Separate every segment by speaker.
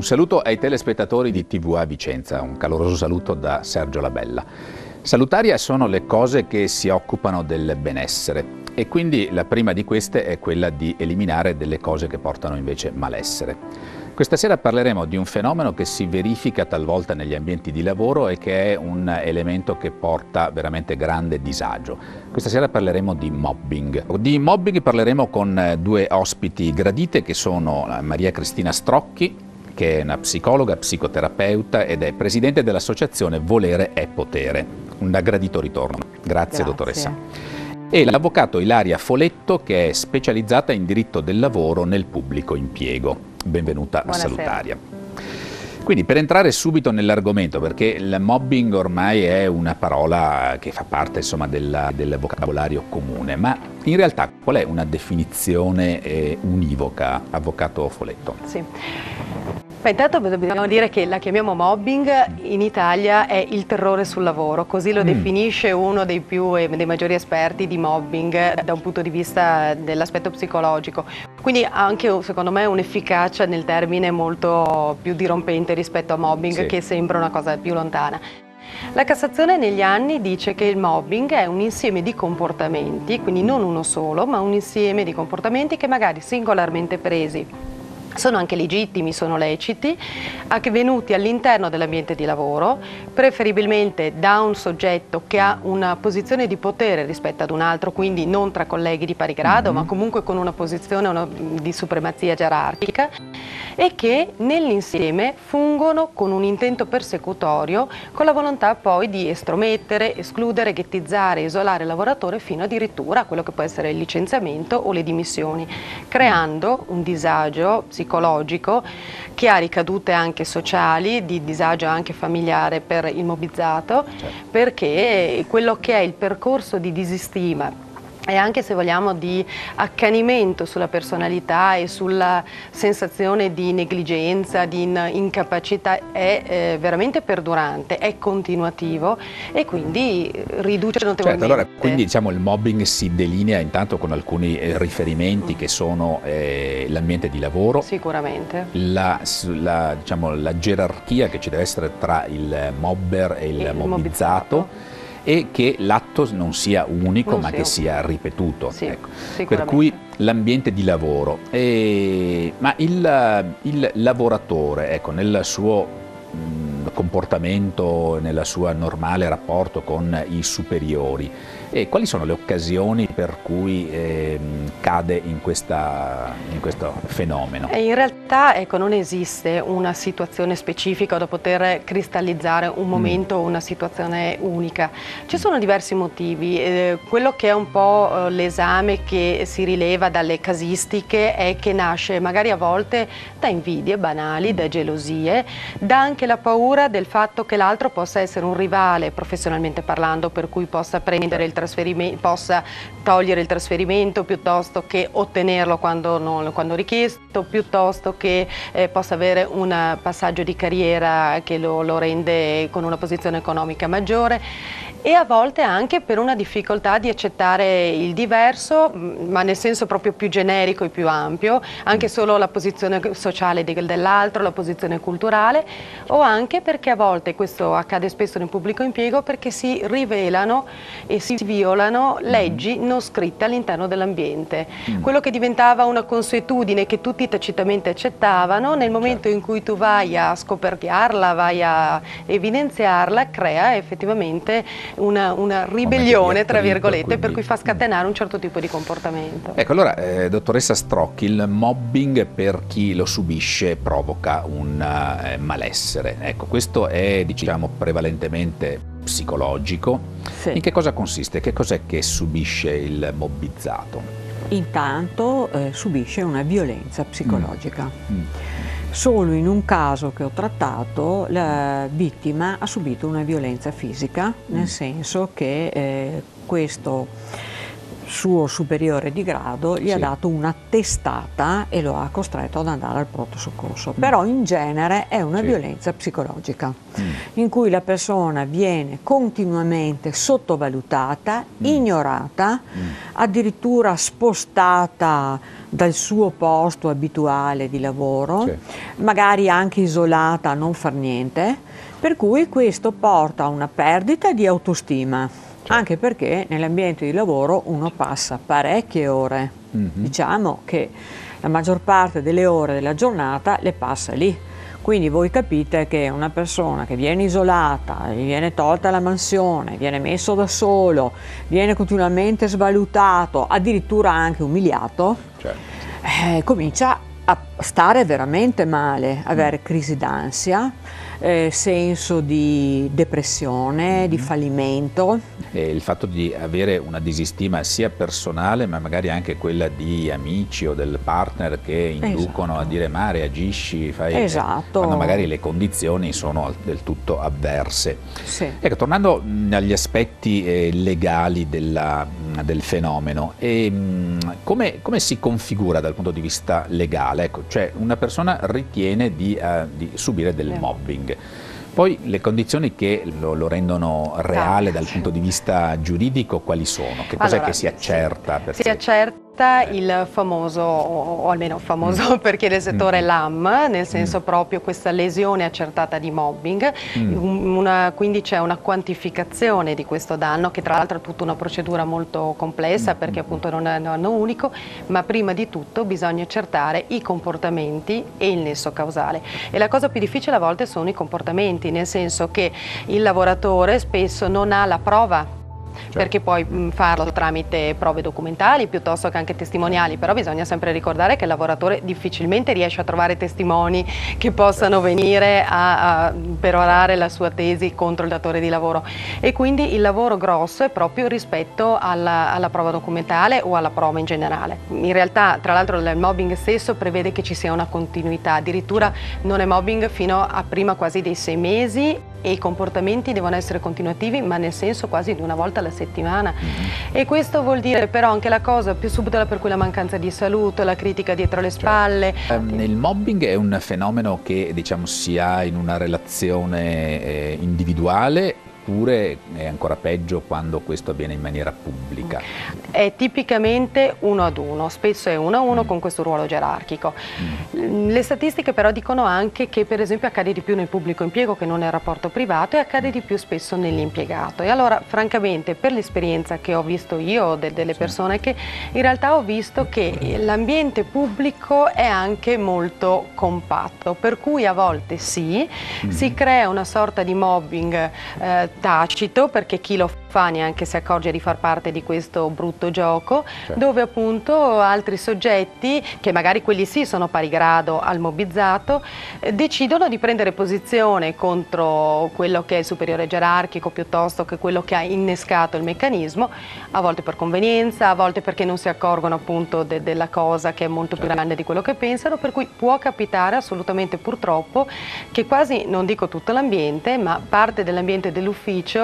Speaker 1: saluto ai telespettatori di TVA Vicenza, un caloroso saluto da Sergio Labella. Salutaria sono le cose che si occupano del benessere e quindi la prima di queste è quella di eliminare delle cose che portano invece malessere. Questa sera parleremo di un fenomeno che si verifica talvolta negli ambienti di lavoro e che è un elemento che porta veramente grande disagio. Questa sera parleremo di mobbing. Di mobbing parleremo con due ospiti gradite che sono Maria Cristina Strocchi, che è una psicologa, psicoterapeuta ed è presidente dell'associazione Volere è Potere. Un gradito ritorno. Grazie. Dottoressa. E l'avvocato Ilaria Foletto, che è specializzata in diritto del lavoro nel pubblico impiego. Benvenuta. Buonasera. A Salutaria. Quindi per entrare subito nell'argomento, perché il mobbing ormai è una parola che fa parte insomma del vocabolario comune, ma in realtà qual è una definizione univoca, avvocato Foletto?
Speaker 2: Sì. Beh, intanto dobbiamo dire che la chiamiamo mobbing, in Italia è il terrore sul lavoro, così lo definisce uno dei maggiori esperti di mobbing da un punto di vista dell'aspetto psicologico. Quindi ha anche, secondo me, un'efficacia nel termine molto più dirompente rispetto a mobbing, sì, che sembra una cosa più lontana. La Cassazione negli anni dice che il mobbing è un insieme di comportamenti, quindi non uno solo, ma un insieme di comportamenti che magari singolarmente presi sono anche legittimi, sono leciti, avvenuti all'interno dell'ambiente di lavoro, preferibilmente da un soggetto che ha una posizione di potere rispetto ad un altro, quindi non tra colleghi di pari grado, ma comunque con una posizione di supremazia gerarchica, e che nell'insieme fungono con un intento persecutorio, con la volontà poi di estromettere, escludere, ghettizzare, isolare il lavoratore fino addirittura a quello che può essere il licenziamento o le dimissioni, creando un disagio psicologico che ha ricadute anche sociali, di disagio anche familiare per il mobbizzato, certo, perché quello che è il percorso di disistima e anche, se vogliamo, di accanimento sulla personalità e sulla sensazione di negligenza, di incapacità è veramente perdurante, è continuativo e quindi riduce notevolmente.
Speaker 1: Certo, allora quindi diciamo il mobbing si delinea intanto con alcuni riferimenti che sono l'ambiente di lavoro,
Speaker 2: sicuramente,
Speaker 1: diciamo, la gerarchia che ci deve essere tra il mobber e il mobbizzato, e che l'atto non sia unico ma che sia ripetuto, sì, ecco. Per cui l'ambiente di lavoro, ma il lavoratore, ecco, nel suo comportamento, nel suo normale rapporto con i superiori, e quali sono le occasioni per cui cade in questo fenomeno?
Speaker 2: In realtà, ecco, non esiste una situazione specifica da poter cristallizzare un momento o una situazione unica. Ci sono diversi motivi. Quello che è un po' l'esame che si rileva dalle casistiche è che nasce magari a volte da invidie banali, da gelosie, da anche la paura del fatto che l'altro possa essere un rivale professionalmente parlando, per cui possa prendere il trasferimento, possa togliere il trasferimento piuttosto che ottenerlo quando richiesto, piuttosto che possa avere un passaggio di carriera che lo rende con una posizione economica maggiore, e a volte anche per una difficoltà di accettare il diverso, ma nel senso proprio più generico e più ampio, anche solo la posizione sociale dell'altro, la posizione culturale, o anche perché a volte, questo accade spesso nel pubblico impiego, perché si rivelano e si violano leggi non scritte all'interno dell'ambiente. Quello che diventava una consuetudine che tutti tacitamente accettavano, nel momento in cui tu vai a scoperchiarla, vai a evidenziarla, crea effettivamente una ribellione, tra virgolette, quindi, per cui fa scatenare un certo tipo di comportamento.
Speaker 1: Ecco, allora, dottoressa Strocchi, il mobbing per chi lo subisce provoca un malessere. Ecco, questo è, diciamo, prevalentemente psicologico.
Speaker 3: Sì.
Speaker 1: In che cosa consiste? Che cos'è che subisce il mobbizzato?
Speaker 3: Intanto subisce una violenza psicologica. Solo in un caso che ho trattato la vittima ha subito una violenza fisica, nel senso che questo suo superiore di grado gli
Speaker 1: Sì.
Speaker 3: ha dato una testata e lo ha costretto ad andare al pronto soccorso. Però in genere è una
Speaker 1: Sì.
Speaker 3: violenza psicologica in cui la persona viene continuamente sottovalutata, ignorata, addirittura spostata dal suo posto abituale di lavoro,
Speaker 1: Sì.
Speaker 3: magari anche isolata a non far niente, per cui questo porta a una perdita di autostima. Anche perché nell'ambiente di lavoro uno passa parecchie ore, diciamo che la maggior parte delle ore della giornata le passa lì. Quindi voi capite che una persona che viene isolata, gli viene tolta la mansione, viene messo da solo, viene continuamente svalutato, addirittura anche umiliato,
Speaker 1: Certo.
Speaker 3: comincia a stare veramente male, avere crisi d'ansia, senso di depressione, di fallimento.
Speaker 1: E il fatto di avere una disistima sia personale ma magari anche quella di amici o del partner che inducono
Speaker 3: Esatto.
Speaker 1: a dire ma reagisci, fai,
Speaker 3: Esatto.
Speaker 1: quando magari le condizioni sono del tutto avverse.
Speaker 3: Sì.
Speaker 1: Ecco, tornando agli aspetti legali del fenomeno, come si configura dal punto di vista legale? Ecco, cioè una persona ritiene di subire del mobbing. Poi le condizioni che lo rendono reale dal punto di vista giuridico quali sono? Che cos'è
Speaker 2: Allora,
Speaker 1: che si accerta? Perché...
Speaker 2: Si accerta il famoso, o almeno famoso perché nel settore LAM, nel senso proprio questa lesione accertata di mobbing, quindi c'è una quantificazione di questo danno che tra l'altro è tutta una procedura molto complessa perché appunto non è un danno unico, ma prima di tutto bisogna accertare i comportamenti e il nesso causale. E la cosa più difficile a volte sono i comportamenti, nel senso che il lavoratore spesso non ha la prova. Perché puoi farlo tramite prove documentali piuttosto che anche testimoniali, però bisogna sempre ricordare che il lavoratore difficilmente riesce a trovare testimoni che possano venire a perorare la sua tesi contro il datore di lavoro, e quindi il lavoro grosso è proprio rispetto alla prova documentale o alla prova in generale. In realtà, tra l'altro, il mobbing stesso prevede che ci sia una continuità, addirittura non è mobbing fino a prima quasi dei 6 mesi e i comportamenti devono essere continuativi, ma nel senso quasi di una volta alla settimana. E questo vuol dire però anche la cosa più subdola, per cui la mancanza di saluto, la critica dietro le spalle.
Speaker 1: Il mobbing è un fenomeno che diciamo si ha in una relazione individuale, oppure è ancora peggio quando questo avviene in maniera pubblica?
Speaker 2: È tipicamente 1 ad 1, spesso è 1 a 1 con questo ruolo gerarchico. Le statistiche però dicono anche che per esempio accade di più nel pubblico impiego che non nel rapporto privato, e accade di più spesso nell'impiegato. E allora francamente, per l'esperienza che ho visto io delle persone, che in realtà ho visto che l'ambiente pubblico è anche molto compatto, per cui a volte sì, si crea una sorta di mobbing tacito, perché chi lo fa neanche si accorge di far parte di questo brutto gioco, dove appunto altri soggetti, che magari quelli sì sono pari grado al mobbizzato, decidono di prendere posizione contro quello che è il superiore gerarchico piuttosto che quello che ha innescato il meccanismo, a volte per convenienza, a volte perché non si accorgono appunto della cosa che è molto più grande di quello che pensano, per cui può capitare assolutamente, purtroppo, che quasi, non dico tutto l'ambiente, ma parte dell'ambiente dell'ufficio,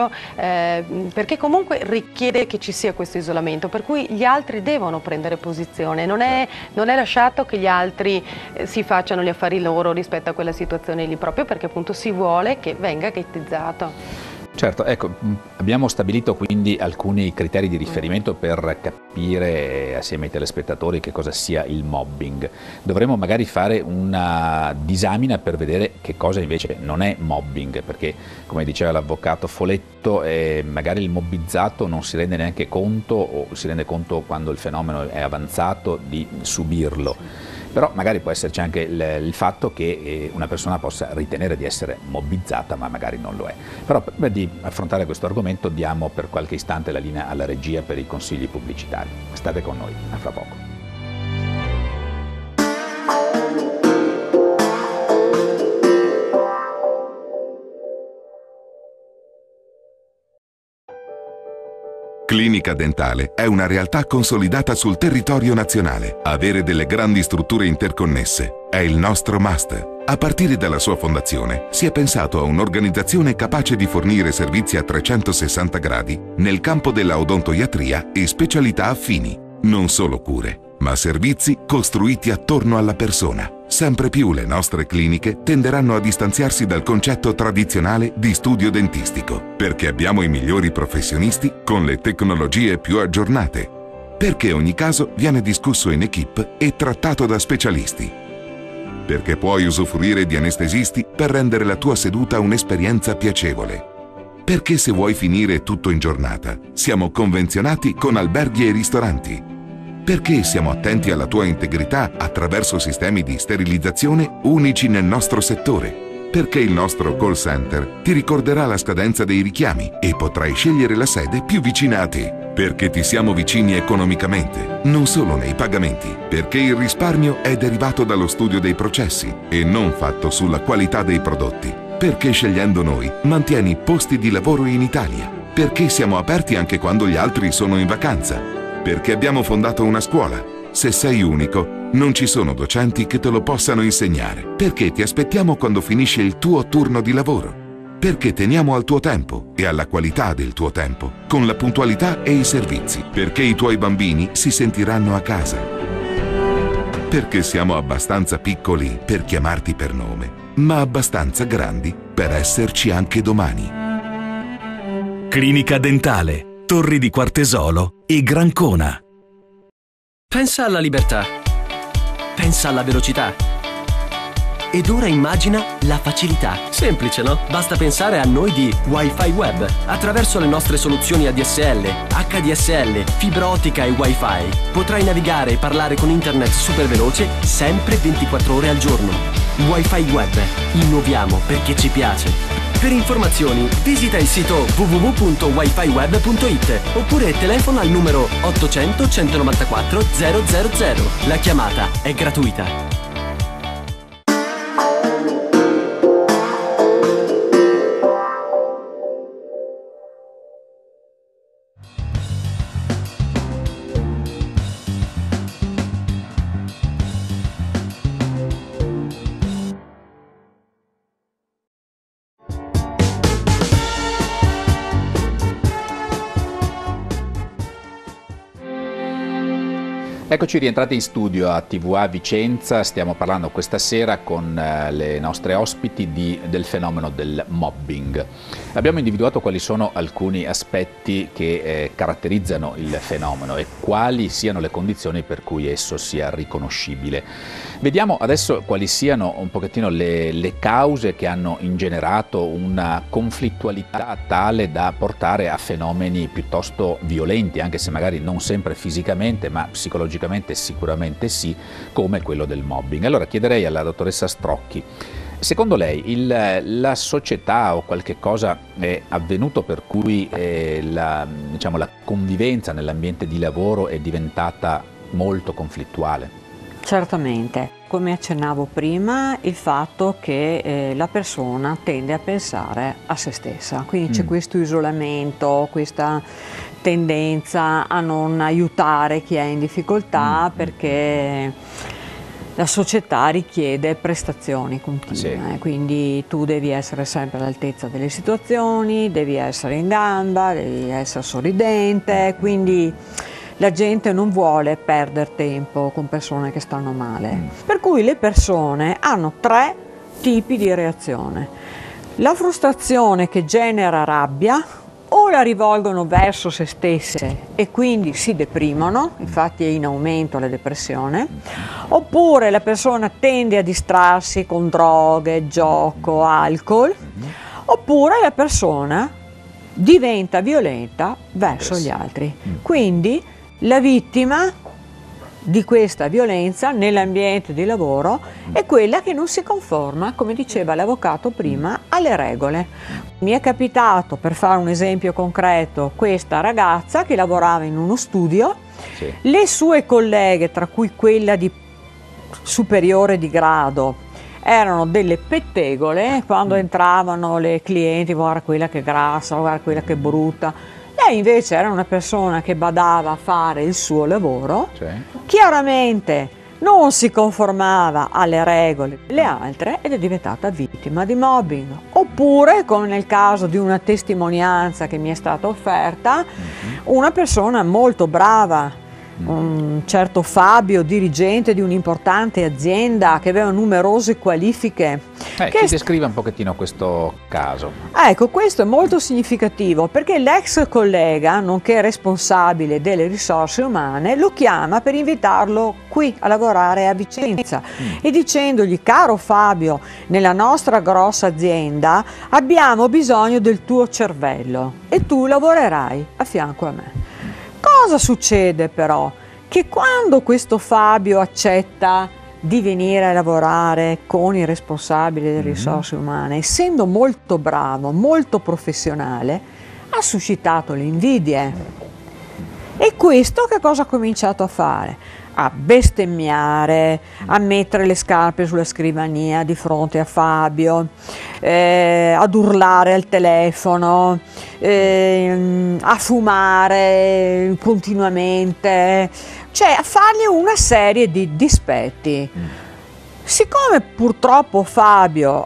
Speaker 2: perché comunque richiede che ci sia questo isolamento, per cui gli altri devono prendere posizione, non è lasciato che gli altri si facciano gli affari loro rispetto a quella situazione lì, proprio perché appunto si vuole che venga ghettizzato.
Speaker 1: Certo, ecco, abbiamo stabilito quindi alcuni criteri di riferimento per capire assieme ai telespettatori che cosa sia il mobbing. Dovremmo magari fare una disamina per vedere che cosa invece non è mobbing, perché come diceva l'avvocato Foletto, magari il mobbizzato non si rende neanche conto, o si rende conto quando il fenomeno è avanzato, di subirlo. Però magari può esserci anche il fatto che una persona possa ritenere di essere mobbizzata, ma magari non lo è. Però prima di affrontare questo argomento diamo per qualche istante la linea alla regia per i consigli pubblicitari. State con noi, a fra poco.
Speaker 4: Clinica Dentale è una realtà consolidata sul territorio nazionale. Avere delle grandi strutture interconnesse è il nostro must. A partire dalla sua fondazione si è pensato a un'organizzazione capace di fornire servizi a 360 gradi nel campo della odontoiatria e specialità affini. Non solo cure, ma servizi costruiti attorno alla persona. Sempre più le nostre cliniche tenderanno a distanziarsi dal concetto tradizionale di studio dentistico, perché abbiamo i migliori professionisti con le tecnologie più aggiornate, perché ogni caso viene discusso in equipe e trattato da specialisti, perché puoi usufruire di anestesisti per rendere la tua seduta un'esperienza piacevole, perché se vuoi finire tutto in giornata siamo convenzionati con alberghi e ristoranti, perché siamo attenti alla tua integrità attraverso sistemi di sterilizzazione unici nel nostro settore, perché il nostro call center ti ricorderà la scadenza dei richiami e potrai scegliere la sede più vicina a te, perché ti siamo vicini economicamente, non solo nei pagamenti, perché il risparmio è derivato dallo studio dei processi e non fatto sulla qualità dei prodotti, perché scegliendo noi mantieni posti di lavoro in Italia, perché siamo aperti anche quando gli altri sono in vacanza, perché abbiamo fondato una scuola. Se sei unico, non ci sono docenti che te lo possano insegnare, perché ti aspettiamo quando finisce il tuo turno di lavoro, perché teniamo al tuo tempo e alla qualità del tuo tempo, con la puntualità e i servizi, perché i tuoi bambini si sentiranno a casa, perché siamo abbastanza piccoli per chiamarti per nome, ma abbastanza grandi per esserci anche domani.
Speaker 5: Clinica Dentale, Torri di Quartesolo e Grancona.
Speaker 6: Pensa alla libertà. Pensa alla velocità. Ed ora immagina la facilità. Semplice, no? Basta pensare a noi di Wi-Fi Web. Attraverso le nostre soluzioni ADSL, HDSL, fibra ottica e Wi-Fi potrai navigare e parlare con internet super veloce sempre 24 ore al giorno. Wi-Fi Web. Innoviamo perché ci piace. Per informazioni visita il sito www.wifiweb.it oppure telefona al numero 800 194 000. La chiamata è gratuita.
Speaker 1: Eccoci rientrati in studio a TVA Vicenza, stiamo parlando questa sera con le nostre ospiti del fenomeno del mobbing. Abbiamo individuato quali sono alcuni aspetti che caratterizzano il fenomeno e quali siano le condizioni per cui esso sia riconoscibile. Vediamo adesso quali siano un pochettino le cause che hanno ingenerato una conflittualità tale da portare a fenomeni piuttosto violenti, anche se magari non sempre fisicamente, ma psicologicamente sicuramente sì, come quello del mobbing. Allora chiederei alla dottoressa Strocchi, secondo lei la società o qualche cosa è avvenuto per cui la convivenza nell'ambiente di lavoro è diventata molto conflittuale?
Speaker 3: Certamente, come accennavo prima, il fatto che la persona tende a pensare a se stessa, quindi c'è questo isolamento, questa tendenza a non aiutare chi è in difficoltà perché la società richiede prestazioni continue, sì. Quindi tu devi essere sempre all'altezza delle situazioni, devi essere in gamba, devi essere sorridente, quindi la gente non vuole perdere tempo con persone che stanno male. Per cui le persone hanno 3 tipi di reazione. La frustrazione che genera rabbia, o la rivolgono verso se stesse e quindi si deprimono, infatti è in aumento la depressione, oppure la persona tende a distrarsi con droghe, gioco, alcol, oppure la persona diventa violenta verso gli altri. Quindi la vittima di questa violenza nell'ambiente di lavoro è quella che non si conforma, come diceva l'avvocato prima, alle regole. Mi è capitato, per fare un esempio concreto, questa ragazza che lavorava in uno studio, sì. Le sue colleghe, tra cui quella di superiore di grado, erano delle pettegole, quando entravano le clienti, guarda quella che è grassa, guarda quella che è brutta. Lei invece era una persona che badava a fare il suo lavoro, sì. Chiaramente non si conformava alle regole delle altre ed è diventata vittima di mobbing. Oppure, come nel caso di una testimonianza che mi è stata offerta, una persona molto brava, un certo Fabio, dirigente di un'importante azienda che aveva numerose qualifiche.
Speaker 1: Ci descrive un pochettino questo caso.
Speaker 3: Ecco, questo è molto significativo perché l'ex collega, nonché responsabile delle risorse umane, lo chiama per invitarlo qui a lavorare a Vicenza e dicendogli: caro Fabio, nella nostra grossa azienda abbiamo bisogno del tuo cervello e tu lavorerai a fianco a me. Cosa succede però? Che quando questo Fabio accetta di venire a lavorare con i responsabili delle risorse umane, essendo molto bravo, molto professionale, ha suscitato le invidie. E questo che cosa ha cominciato a fare? A bestemmiare, a mettere le scarpe sulla scrivania di fronte a Fabio, ad urlare al telefono, a fumare continuamente, cioè a fargli una serie di dispetti. Siccome purtroppo Fabio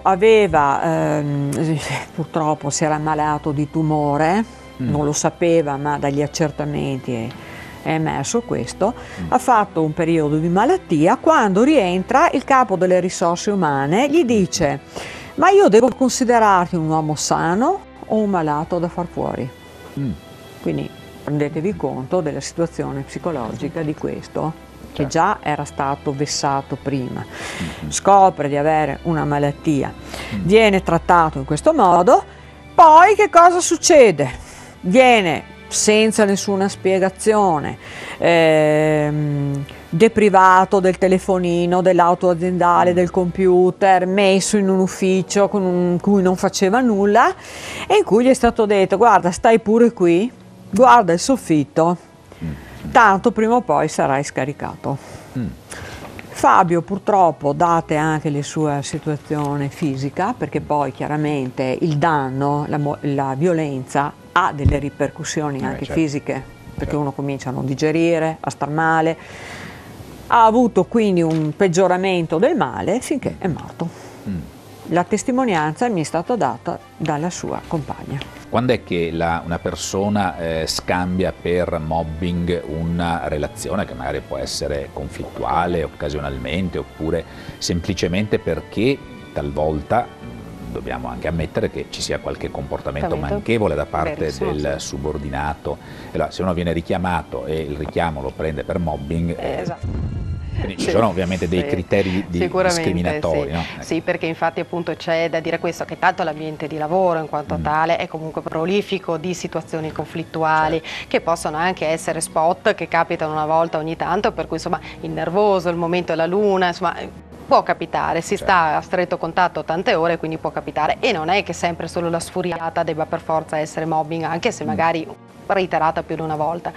Speaker 3: purtroppo si era ammalato di tumore, non lo sapeva, ma dagli accertamenti è emerso questo, ha fatto un periodo di malattia. Quando rientra, il capo delle risorse umane gli dice: ma io devo considerarti un uomo sano o un malato da far fuori? Quindi rendetevi conto della situazione psicologica di questo, che già era stato vessato prima. Scopre di avere una malattia, viene trattato in questo modo, poi che cosa succede? Viene senza nessuna spiegazione deprivato del telefonino, dell'auto aziendale, del computer, messo in un ufficio con cui non faceva nulla e in cui gli è stato detto: guarda, stai pure qui, guarda il soffitto, tanto prima o poi sarai scaricato. Fabio purtroppo, date anche le sue situazione fisica, perché poi chiaramente il danno, la violenza ha delle ripercussioni anche fisiche, perché uno comincia a non digerire, a star male, ha avuto quindi un peggioramento del male finché è morto. La testimonianza mi è stata data dalla sua compagna.
Speaker 1: Quando è che una persona scambia per mobbing una relazione che magari può essere conflittuale occasionalmente, oppure semplicemente perché talvolta dobbiamo anche ammettere che ci sia qualche comportamento manchevole da parte del subordinato? Allora, se uno viene richiamato e il richiamo lo prende per mobbing, quindi ci sono ovviamente dei criteri discriminatori. No?
Speaker 2: Sì, perché infatti appunto c'è da dire questo, che tanto l'ambiente di lavoro in quanto tale è comunque prolifico di situazioni conflittuali che possono anche essere spot che capitano una volta ogni tanto, per cui insomma il nervoso, il momento della luna, insomma può capitare, si sta a stretto contatto tante ore, quindi può capitare, e non è che sempre solo la sfuriata debba per forza essere mobbing, anche se magari reiterata più di una volta.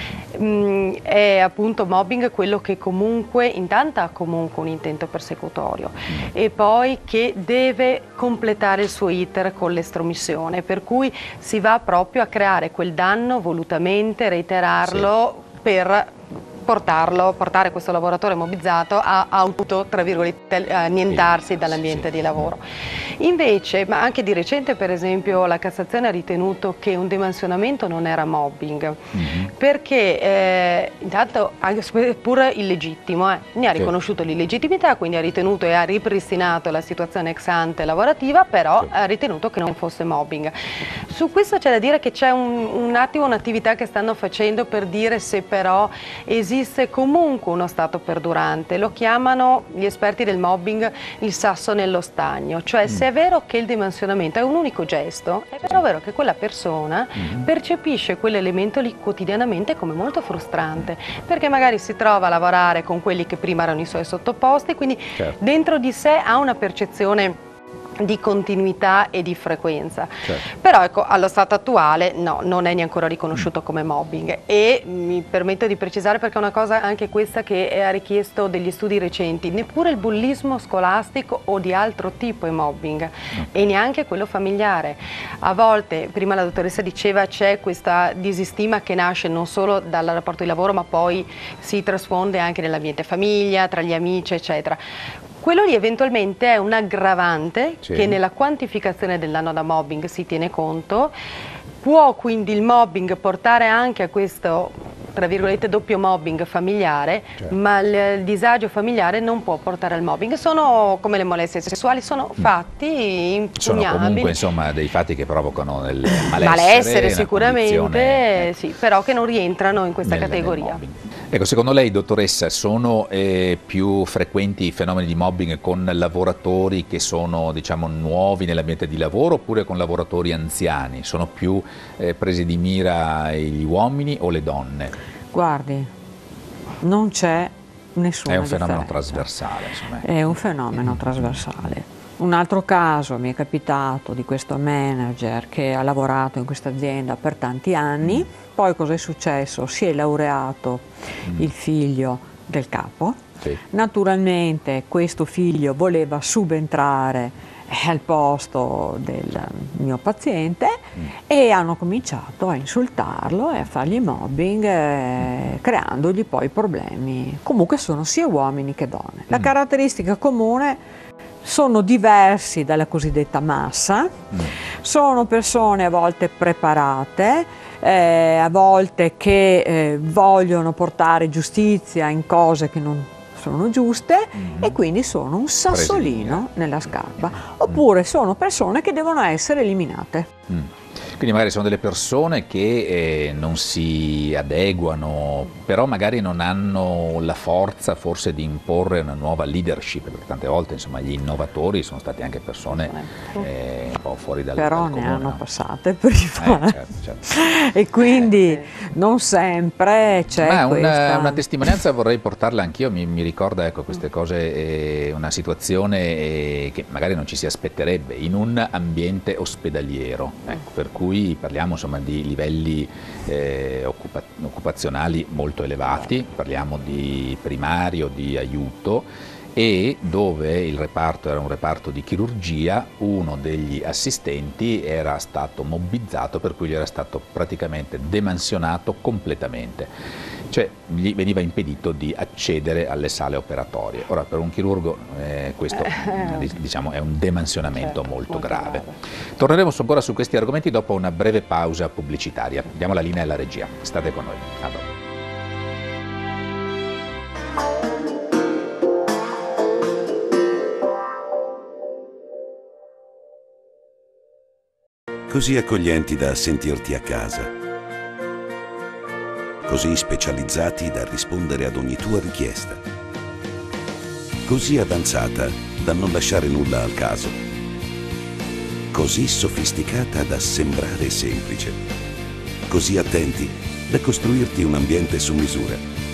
Speaker 2: È appunto mobbing quello che comunque intanto ha comunque un intento persecutorio e poi che deve completare il suo iter con l'estromissione, per cui si va proprio a creare quel danno volutamente, reiterarlo per portare questo lavoratore mobbizzato a auto, tra virgolette, annientarsi dall'ambiente di lavoro. Invece, ma anche di recente per esempio, la Cassazione ha ritenuto che un demansionamento non era mobbing, perché intanto, anche pur illegittimo, ne ha riconosciuto l'illegittimità, quindi ha ritenuto e ha ripristinato la situazione ex ante lavorativa, però ha ritenuto che non fosse mobbing. Su questo c'è da dire che c'è un attimo un'attività che stanno facendo per dire se però esiste comunque uno stato perdurante. Lo chiamano gli esperti del mobbing il sasso nello stagno, cioè se è vero che il demansionamento è un unico gesto, è però vero che quella persona percepisce quell'elemento lì quotidianamente come molto frustrante, perché magari si trova a lavorare con quelli che prima erano i suoi sottoposti, quindi dentro di sé ha una percezione di continuità e di frequenza.
Speaker 1: Certo.
Speaker 2: Però ecco, allo stato attuale no, non è neanche ancora riconosciuto come mobbing, e mi permetto di precisare, perché è una cosa anche questa che ha richiesto degli studi recenti: neppure il bullismo scolastico o di altro tipo è mobbing, e neanche quello familiare. A volte, prima la dottoressa diceva, c'è questa disistima che nasce non solo dal rapporto di lavoro, ma poi si trasfonde anche nell'ambiente famiglia, tra gli amici, eccetera. Quello lì eventualmente è un aggravante che nella quantificazione del danno da mobbing si tiene conto. Può quindi il mobbing portare anche a questo, tra virgolette, doppio mobbing familiare, ma il disagio familiare non può portare al mobbing. Sono come le molestie sessuali, sono fatti impugnabili.
Speaker 1: Sono comunque, insomma, dei fatti che provocano del
Speaker 2: malessere sicuramente, sì, però che non rientrano in questa categoria.
Speaker 1: Ecco, secondo lei, dottoressa, sono più frequenti i fenomeni di mobbing con lavoratori che sono, diciamo, nuovi nell'ambiente di lavoro, oppure con lavoratori anziani? Sono più presi di mira gli uomini o le donne?
Speaker 3: Guardi, non c'è nessuna differenza.
Speaker 1: È un fenomeno trasversale, insomma.
Speaker 3: È un fenomeno trasversale. Un altro caso mi è capitato di questo manager che ha lavorato in questa azienda per tanti anni. Poi cosa è successo? Si è laureato il figlio del capo.
Speaker 1: Sì.
Speaker 3: Naturalmente questo figlio voleva subentrare al posto del mio paziente e hanno cominciato a insultarlo e a fargli mobbing, creandogli poi problemi. Comunque sono sia uomini che donne. La caratteristica comune: sono diversi dalla cosiddetta massa, sono persone a volte preparate, a volte che vogliono portare giustizia in cose che non sono giuste, e quindi sono un sassolino nella scarpa, oppure sono persone che devono essere eliminate.
Speaker 1: Quindi magari sono delle persone che non si adeguano, però magari non hanno la forza forse di imporre una nuova leadership, perché tante volte, insomma, gli innovatori sono stati anche persone un po' fuori dal comune.
Speaker 3: Ne hanno passate prima.
Speaker 1: Certo.
Speaker 3: E quindi non sempre c'è
Speaker 1: una testimonianza vorrei portarla anch'io, mi ricorda, ecco, queste cose, una situazione che magari non ci si aspetterebbe in un ambiente ospedaliero, ecco, per cui parliamo, insomma, di livelli occupazionali molto elevati, parliamo di primario, di aiuto, e dove il reparto era un reparto di chirurgia, uno degli assistenti era stato mobbizzato, per cui gli era stato praticamente demansionato completamente. Cioè gli veniva impedito di accedere alle sale operatorie. Ora, per un chirurgo questo diciamo è un demansionamento molto grave. Torneremo ancora su questi argomenti dopo una breve pausa pubblicitaria. Diamo la linea alla regia. State con noi. A dopo.
Speaker 7: Così accoglienti da sentirti a casa. Così specializzati da rispondere ad ogni tua richiesta. Così avanzata da non lasciare nulla al caso. Così sofisticata da sembrare semplice. Così attenti da costruirti un ambiente su misura.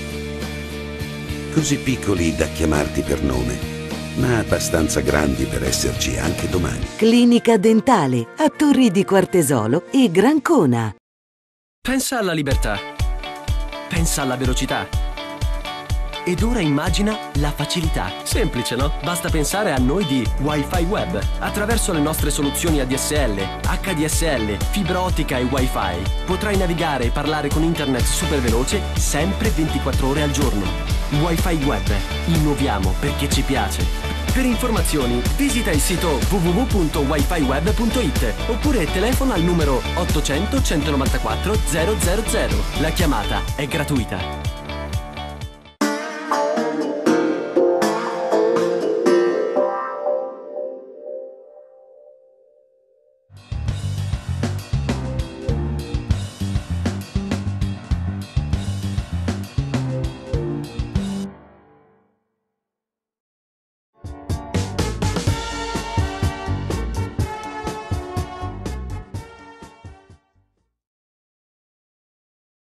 Speaker 7: Così piccoli da chiamarti per nome, ma abbastanza grandi per esserci anche domani.
Speaker 8: Clinica Dentale a Torri di Quartesolo e Grancona.
Speaker 6: Pensa alla libertà. Pensa alla velocità. Ed ora immagina la facilità. Semplice, no? Basta pensare a noi di Wi-Fi Web. Attraverso le nostre soluzioni ADSL, HDSL, fibra ottica e Wi-Fi potrai navigare e parlare con internet super veloce sempre 24 ore al giorno. Wi-Fi Web. Innoviamo perché ci piace. Per informazioni visita il sito www.wifiweb.it oppure telefona al numero 800 194 000. La chiamata è gratuita.